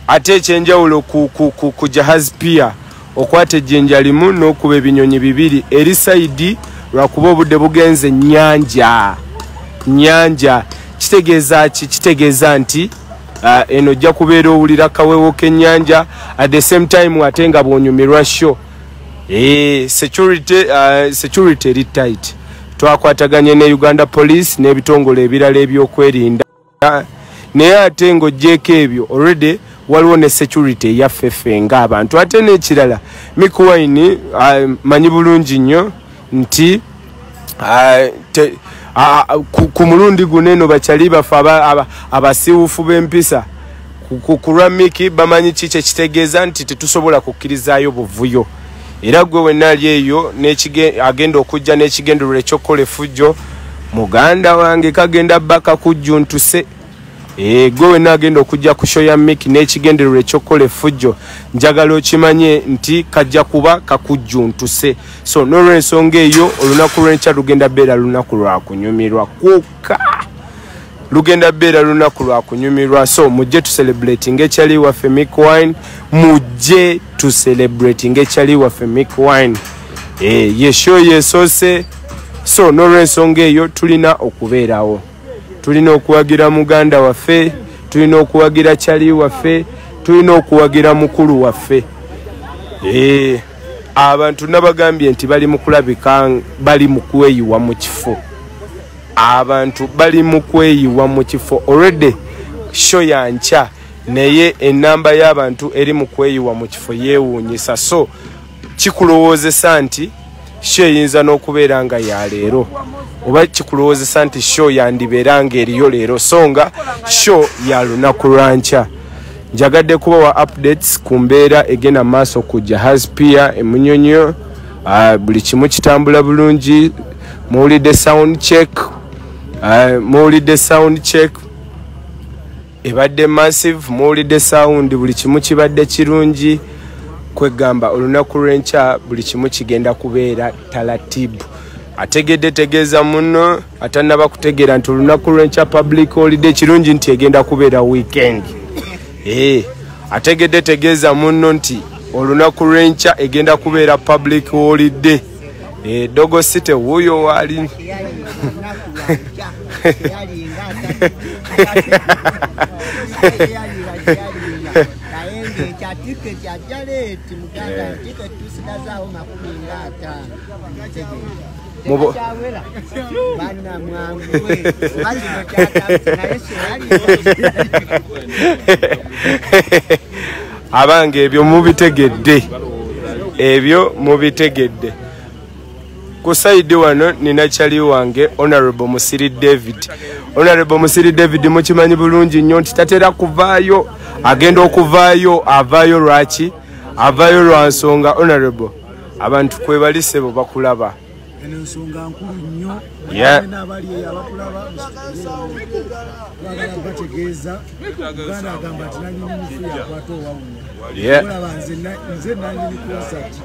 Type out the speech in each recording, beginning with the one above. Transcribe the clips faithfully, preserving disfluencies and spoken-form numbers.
ate ekyenjawulo ku, ku, ku, ku Jahazi Pier okwata ejjenja limu n'okuba ebinyonyi bibiri eri sayidi lwakuba obudde bugenze nnyanja nnyanja kitegeeza ki kitegeeza nti uh, eno ojja kubeera owulira kaweewo k'ennyanja at the same time ate nga bw'onyumirwa sho eh, security, uh, security eri tight twakwataganye ne Uganda Police n'ebitongole ebirala ebyokwerinda naye ate ng'oggyeko ebyo already waliwo ne security eyaffeffe ng'abantu ate n'ekirala Mick Wine uh, manyi bulungi nnyo nti uh, te, uh, ku, ku mulundi guno eno bakyali bafe abasiiwufu aba, b'empisa ku lwa Mick bamanyi kiki ekitegeeza nti tetusobola kukkirizaayo buvuyo era gwe wenna ali eyo agenda okujja n'ekigendererwa ekyokukola effujjo muganda wange kagenda baka kujjuntuse e, gwe wenna agenda okujja ku show ya Mick n'ekigendererwa ekyokukola effujjo njagala okimanye nti kajja kuba kakujjuntuse so n'olw'ensonga eyo olunaku lw'enkya lugenda beera lunaku lwa kunyumirwa kwokka lugenda beera lunaku lwa kunyumirwa so mujje tu celebrating ekyali waffe Mick Wine mujje tu celebrating ekyali waffe Mick Wine eh yesho yesose so n'olw'ensonga eyo tulina okubeerawo tulina okuwagira muganda waffe tulina okuwagira kyali waffe tulina okuwagira mukulu waffe eh abantu nabagambye nti bali mu kulabika bali mu kweyiwa mu kifo abantu bali mu kweyiwa mu kifo already show yancha naye enamba y'abantu eri mu kweyiwa mu kifo yeewuunyisa so kikulowoozesa nti show eyinza n'okubeera nga ya leero oba kikulowoozesa nti show yandibeera nga eriyo leero so nga show ya lunaku lwancha njagadde kubawa updates ku mbeera egenda maaso ku Jahazi Pier emunyonyo uh, buli kimu kitambula bulungi muwulidde sound check uh, muwulidde sound check ebadde massive muwulidde sound buli kimu kibadde kirungi kwegamba olunaku lw'enkya buli kimu kigenda kubeera talatibu ategedde tegeeza muno atannaba kutegeera nti olunaku lw'enkya public holiday kirungi nti egenda kubeera weekend eh ategedde tegeeza muno nti olunaku lw'enkya egenda kubeera public holiday eh dogo city wuyo wali Mubo bana mwangwe bali mutata na Yesu abange ebyo mubitegedde ebyo mubitegedde ku side wano nina chali wange Honorable Musiri David Honorable Musiri David mukimanyi bulungi nnyo nti tatera kuvaayo agenda okuvaayo avaayo lwaki avaayo lwa nsonga Honorable abantu kwebalise bo bakulaba ensonga nkulu nnyo n'abali abakulaba bagala bategeeza Uganda agamba ati nanyi n'emifu yakwata owawunya olaba nze nze nanyi ni concert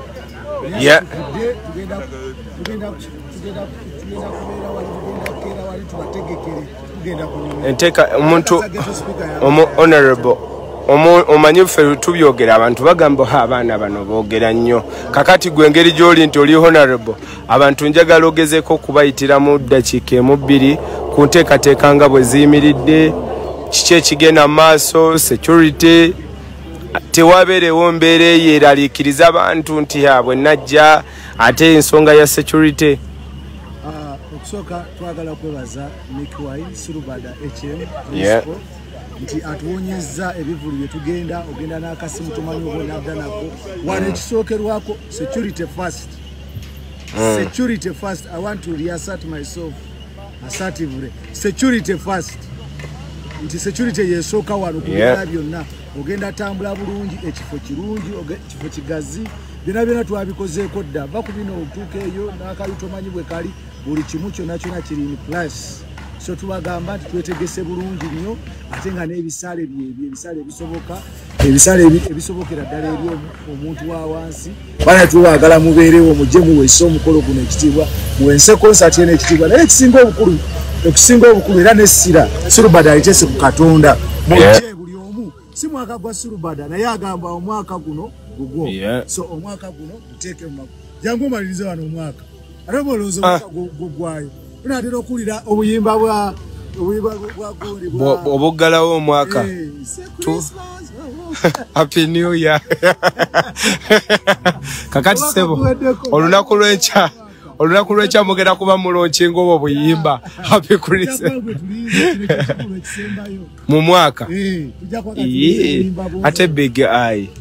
tugenda tugenda tugenda kubeera wali tugenda kukeera wali tubategekere tugenda kunyuma enteeka omuntu honorable omanyi ffe tubyogera abantu bagamba abaana bano boogera nnyo kakati gwe engeri gy'oli nti oli honorable abantu njagala ogezeeko okubayitira mu ddakiika emu bbiri ku nteekateeka nga bwe ziyimiridde kiki ekigenda maaso security tewabeerewo mbeera eyo eraliikiriza abantu nti bwe najja ate ensonga ya security okusooka twagala kwebaza Mick Wine Surubada H M nti atuwonyezza ebivulu bye tugenda ogenda n'akasimu tomanyi oba nabda nako wano ekisookerwako security first mm. security first I want to reassert myself assertively security first nti security yesooka wano kubira byonna ogenda tambula bulungi ekifo kirungi ekifo kigazi byonna byonna twabikozeeko dda va ku bino otuuka eyo n'akali tomanyi bwe kali buli kimu kyonna kyonna kiri in place so tubagamba nti twetegese bulungi nnyo ate nga n'ebisale byebyo ebisale ebisoboka ebisale ebisobokera ddala eri omuntu wa wansi bana tubagala mubeerewo mujje muweese omukolo guno ekitiibwa muwense concert eno ekitiibwa naye ekisinga obukulu okusinga obukulu era n'essira Surubada alitese ku Katonda mujje buli omu si mwaka gwa Surubada naye agamba omwaka guno gugwo. Yeah. So omwaka guno guteeke mu maku. Jangu malirize wano omwaka. Ate bolooza omwaka gugwayo. Tunatera okulira obuyimba bwa obuyimba bwa goli bwa obuggalawo omwaka. Happy New Year. Kakati sebo olunaku lw'enkya olunaku lw'enkya mugenda kuba mulonkinga obwo buyimba. Happy Christmas mu mwaka. Ate big eye.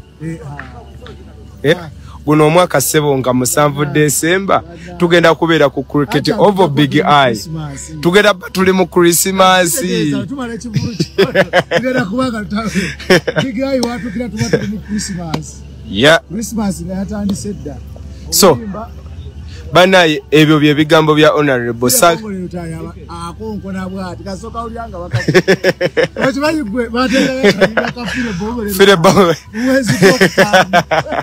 Guno omwaka sebo nga musanvu December tugenda kubeera ku cricket over big eye. Tugenda tuli mu Christmas. Tugenda kubanga big eye watu kila tubate mu Christmas. Yeah. Christmas nga yatandise dda. So banaye ebyo bye bigambo bya honorable Sag akonko nabwati kasoka ulyanga bakati bati bayigwe batenda bakafire bombe fire bombe mwezi kokutana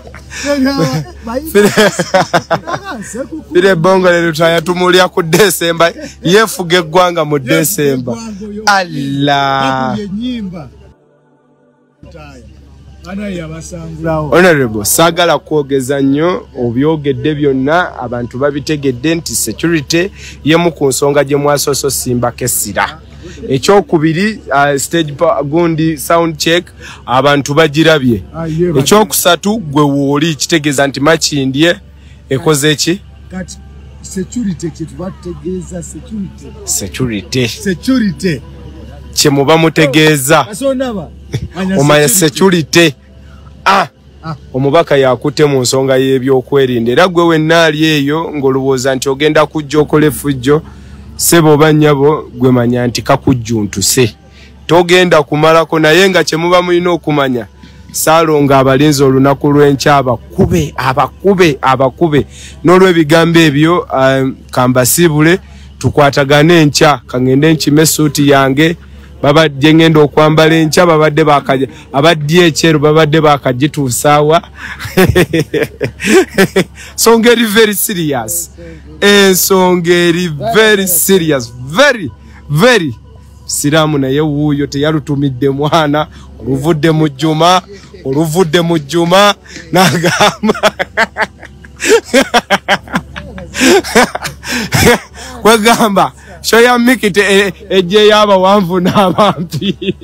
fire bongo lero taya tumulya ku December yefuge gwanga mu December Allah nyimba taya ana yabasangulawo. Honorable sagala kwogeza nnyo obyogedde byonna abantu babitegedde nti security yemu ku nsonga gye mwasoso simba kesira. Ekyokubiri uh, stage gundi sound check abantu bagirabye. Ekyokusatu gwe wooli kitegeeza nti makindye ekoze eki kati security kitubategeeza security security security kye muba mutegeeza kasondaba omanya security ah omubaka yakute mu nsonga y'ebyokwerinda era gwe wennaali eyo ng'olowooza nti ogenda kujja okole fujjo sebo banyabo gwe manya nti kakujjuntuse togenda kumalako naye nga kye muba mulina okumanya saalonga abalinzi olunaku lw'enkya abakube abakube abakube n'olw'ebigambo ebyo um, kambasibule tukwatagane enkya kangende nkime suuti yange babadde ngenda okwambala enkya babadde bakaje abadde ekyeru babadde bakagituusaawa. Ensonga eri very serious ensonga eri very serious very very siraamu naye wuuyo teyalutumidde mwana oluvudde mu jjuma oluvudde mu jjuma n'agamba wegamba shoya mikite ejje yaba wanvu n'abampi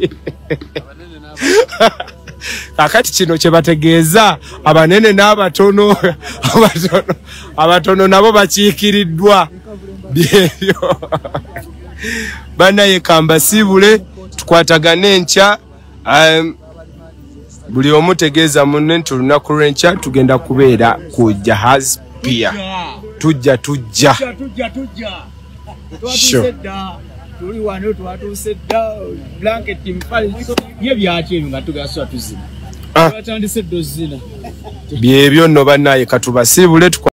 kakati kino kye bategeeza abanene n'abatono abatono abatono nabo bakiikiriddwa byebyo banaye kambasibule tukwatagane enkya um, buli omu tegeeza munne nti olunaku lw'enkya tugenda kubeera ku Jahazi Pier tujja tujja tujja tujja sure tuli wano twatuse dda blanket mpale ye byaki ebyo nga tugaswa tuzina twatandise dozina byebyo nno banaye katubasibule